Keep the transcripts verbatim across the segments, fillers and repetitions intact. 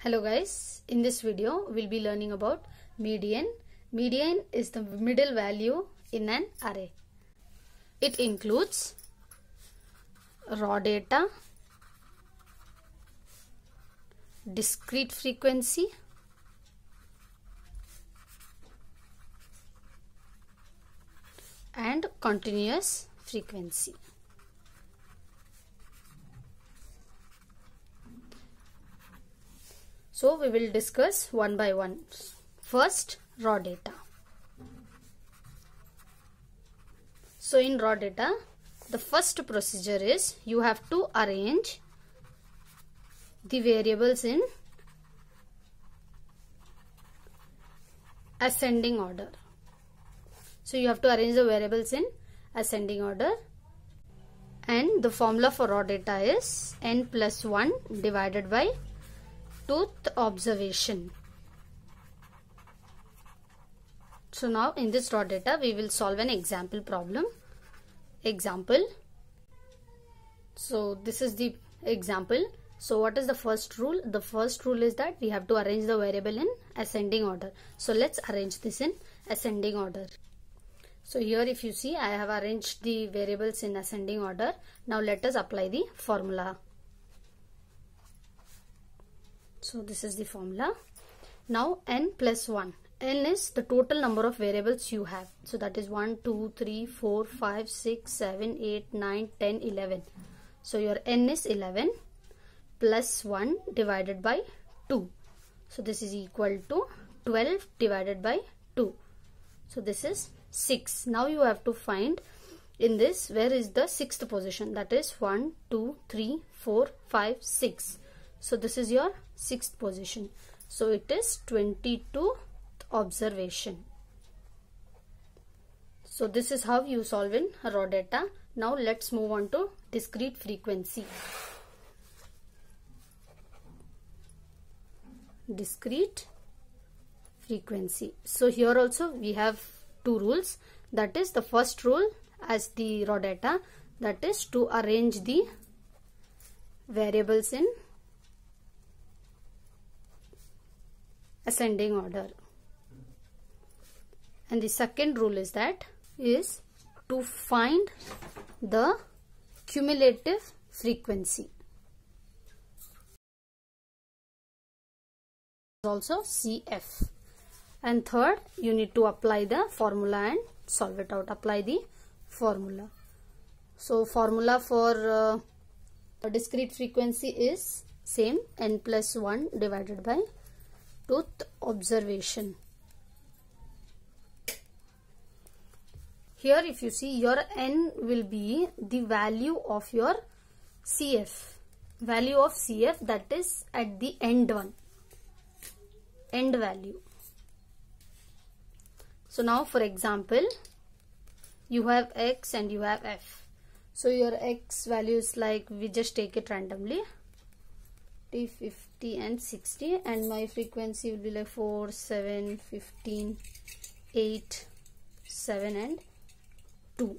Hello guys, in this video we'll be learning about median. Median is the middle value in an array. It includes raw data, discrete frequency, and continuous frequency. So we will discuss one by one. First, raw data. So in raw data, the first procedure is you have to arrange the variables in ascending order. So you have to arrange the variables in ascending order, and the formula for raw data is n plus one divided by tooth observation. So now in this raw data we will solve an example problem. Example. So this is the example. So what is the first rule? The first rule is that we have to arrange the variable in ascending order. So let's arrange this in ascending order. So here if you see, I have arranged the variables in ascending order. Now let us apply the formula. So this is the formula. Now n plus one. N is the total number of variables you have. So that is one, two, three, four, five, six, seven, eight, nine, ten, eleven. So your n is eleven plus one divided by two. So this is equal to twelve divided by two. So this is six. Now you have to find in this where is the sixth position. That is one, two, three, four, five, six. So this is your sixth position. So it is twenty-two observation. So this is how you solve in raw data. Now let's move on to discrete frequency. Discrete frequency. So here also we have two rules. That is the first rule as the raw data, that is to arrange the variables in ascending order, and the second rule is that is to find the cumulative frequency, also C F. And third, you need to apply the formula and solve it out. Apply the formula. So formula for uh, discrete frequency is same, n plus one divided by tooth observation. Here if you see, your n will be the value of your C F. Value of C F, that is at the end one. End value. So now for example, you have x and you have f. So your x value is like, we just take it randomly, T fifty and sixty, and my frequency will be like four, seven, fifteen, eight, seven and two.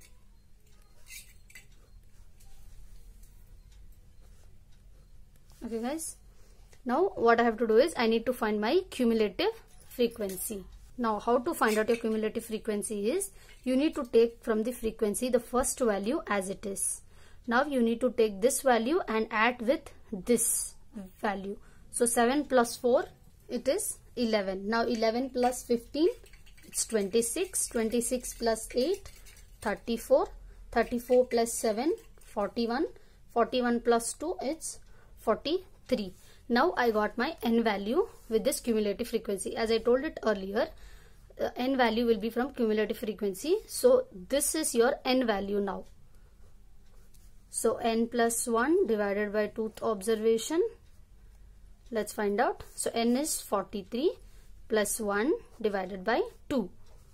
Okay guys, now what I have to do is I need to find my cumulative frequency. Now how to find out your cumulative frequency is, you need to take from the frequency the first value as it is. Now you need to take this value and add with this value. So seven plus four, it is eleven. Now eleven plus fifteen, it's twenty-six. twenty-six plus eight, thirty-four. thirty-four plus seven, forty-one. forty-one plus two, it's forty-three. Now I got my n value with this cumulative frequency. As I told it earlier, uh, n value will be from cumulative frequency. So this is your n value now. So n plus one divided by tooth observation. Let's find out. So n is forty-three plus one divided by two.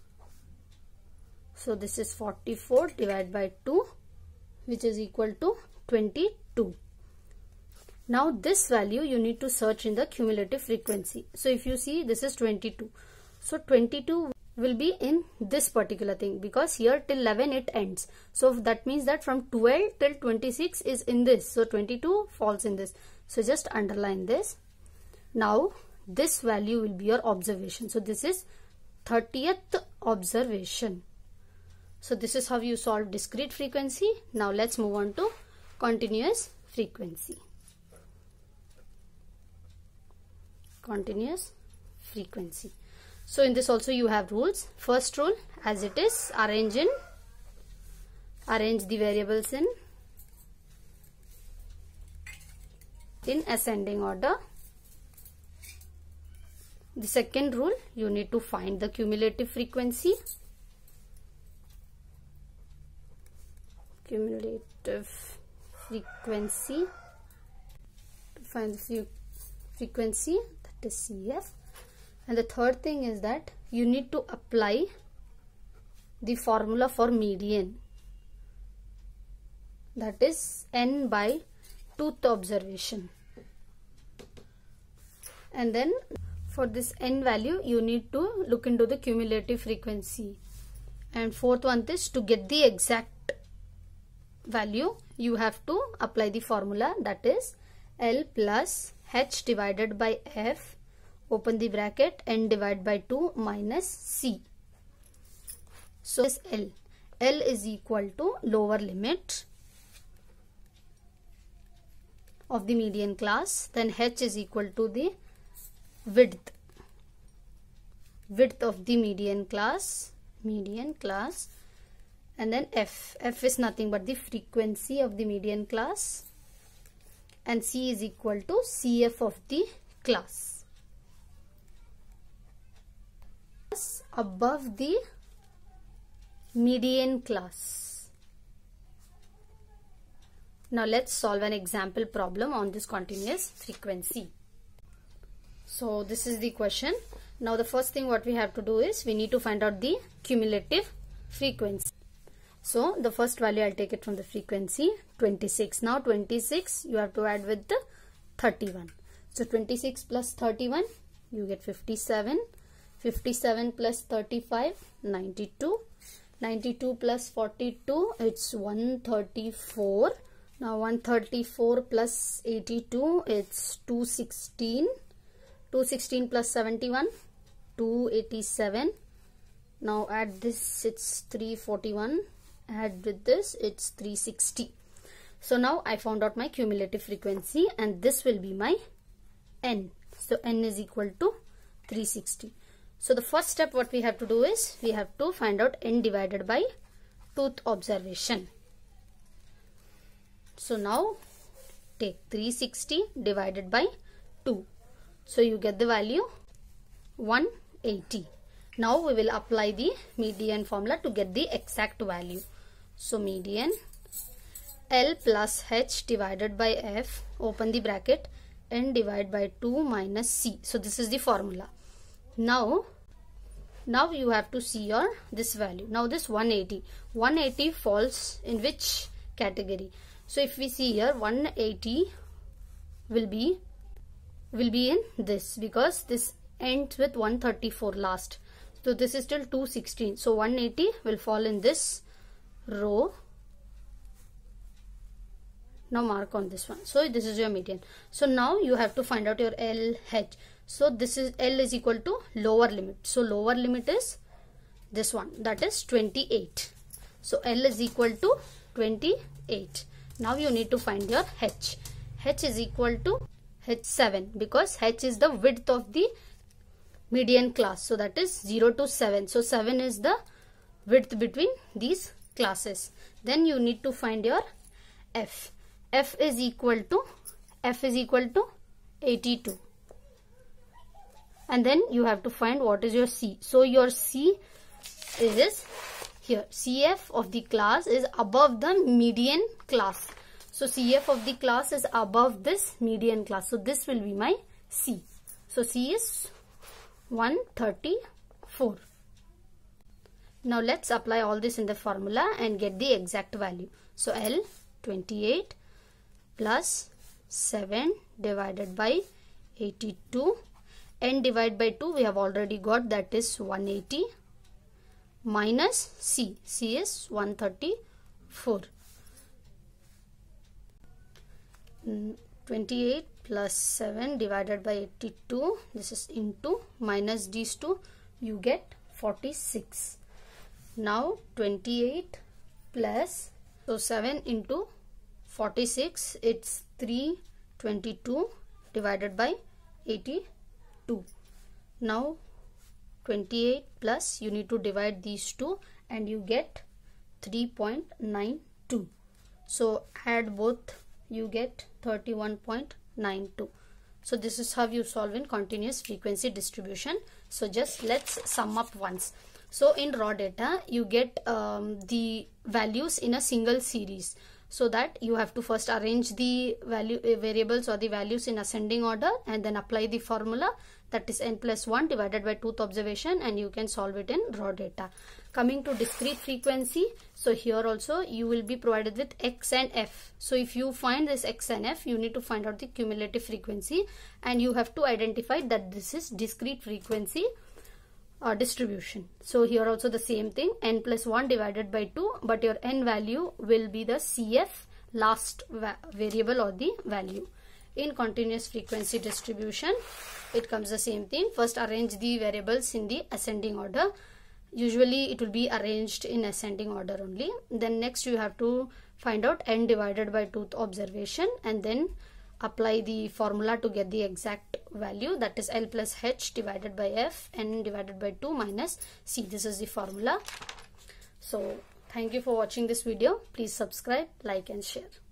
So this is forty-four divided by two, which is equal to twenty-two. Now this value you need to search in the cumulative frequency. So if you see, this is twenty-two. So twenty-two will be in this particular thing, because here till eleven it ends. So that means that from twelve till twenty-six is in this. So twenty-two falls in this. So just underline this. Now this value will be your observation. So this is thirtieth observation. So this is how you solve discrete frequency. Now let's move on to continuous frequency. Continuous frequency. So in this also you have rules. First rule, as it is, arrange in arrange the variables in in ascending order. The second rule, you need to find the cumulative frequency. Cumulative frequency. To find the frequency, that is C F. And the third thing is that you need to apply the formula for median. That is n by tooth observation. And then for this n value, you need to look into the cumulative frequency. And fourth one is to get the exact value, you have to apply the formula, that is L plus H divided by F, open the bracket, n divided by two minus C. So this L. L is equal to lower limit of the median class, then H is equal to the width width of the median class median class and then F. F is nothing but the frequency of the median class, and C is equal to C F of the class above the median class. Now let's solve an example problem on this continuous frequency. So this is the question. Now the first thing what we have to do is we need to find out the cumulative frequency. So the first value, I'll take it from the frequency, twenty-six. Now twenty-six you have to add with the thirty-one. So twenty-six plus thirty-one, you get fifty-seven. fifty-seven plus thirty-five, ninety-two. ninety-two plus forty-two, it's one hundred thirty-four. Now one hundred thirty-four plus eighty-two, it's two hundred sixteen. two hundred sixteen plus seventy-one, two hundred eighty-seven. Now add this, it's three hundred forty-one. Add with this, it's three hundred sixty. So now I found out my cumulative frequency, and this will be my n. So n is equal to three hundred sixty. So the first step what we have to do is we have to find out n divided by tooth observation. So now take three hundred sixty divided by two. So you get the value one hundred eighty. Now we will apply the median formula to get the exact value. So median, L plus H divided by F, open the bracket, n divided by two minus C. So this is the formula. Now, now you have to see your this value. Now this one hundred eighty. one hundred eighty falls in which category? So if we see here, one hundred eighty will be will be in this, because this ends with one hundred thirty-four last. So this is still two hundred sixteen. So one hundred eighty will fall in this row. Now mark on this one. So this is your median. So now you have to find out your L H. So this is L is equal to lower limit. So lower limit is this one, that is twenty-eight. So L is equal to twenty-eight. Now you need to find your H. H is equal to H seven, because H is the width of the median class. So that is zero to seven. So seven is the width between these classes. Then you need to find your F. F is equal to F is equal to eighty-two. And then you have to find what is your C. So your C is here. C F of the class is above the median class. So C F of the class is above this median class. So this will be my C. So C is one hundred thirty-four. Now let's apply all this in the formula and get the exact value. So L twenty-eight plus seven divided by eighty-two. N divided by two we have already got, that is one hundred eighty, minus C. C is one hundred thirty-four. twenty-eight plus seven divided by eighty-two, this is into, minus these two, you get forty-six. Now twenty-eight plus, so seven into forty-six, it's three twenty-two divided by eighty-two. Now twenty-eight plus, you need to divide these two and you get three point nine two. So add both, you get thirty-one point nine two. So this is how you solve in continuous frequency distribution. So just let's sum up once. So in raw data, you get um, the values in a single series. So that you have to first arrange the value uh, variables or the values in ascending order and then apply the formula, that is n plus one divided by tooth observation, and you can solve it in raw data. Coming to discrete frequency, so here also you will be provided with x and f. So if you find this x and f, you need to find out the cumulative frequency and you have to identify that this is discrete frequency uh, distribution. So here also the same thing, n plus one divided by two, but your n value will be the C F, last va variable or the value. In continuous frequency distribution, it comes the same thing. First arrange the variables in the ascending order. Usually it will be arranged in ascending order only. Then next you have to find out n divided by tooth observation and then apply the formula to get the exact value, that is L plus H divided by F, n divided by two minus C. This is the formula. So thank you for watching this video. Please subscribe, like and share.